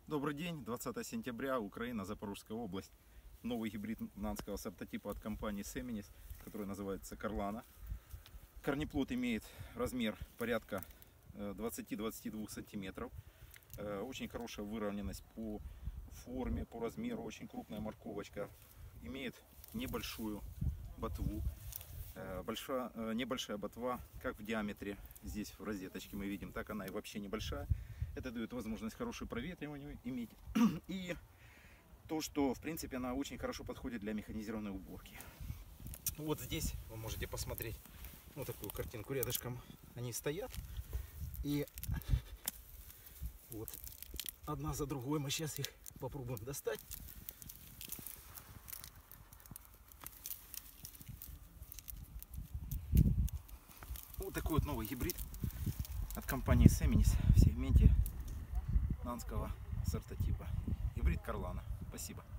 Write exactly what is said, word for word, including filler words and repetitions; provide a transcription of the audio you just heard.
Добрый день, двадцатое сентября, Украина, Запорожская область. Новый гибрид нанского сортотипа от компании Seminis, который называется Карлана. Корнеплод имеет размер порядка двадцати-двадцати двух сантиметров. Очень хорошая выровненность по форме, по размеру, очень крупная морковочка. Имеет небольшую ботву. Большая, небольшая ботва, как в диаметре здесь в розеточке мы видим, так она и вообще небольшая. Это дает возможность хорошее проветривание иметь. И то, что в принципе она очень хорошо подходит для механизированной уборки. Вот здесь вы можете посмотреть вот такую картинку. Рядышком они стоят. И вот одна за другой мы сейчас их попробуем достать. Вот такой вот новый гибрид от компании Seminis в сегменте нанского сортотипа. Гибрид Карлана. Спасибо.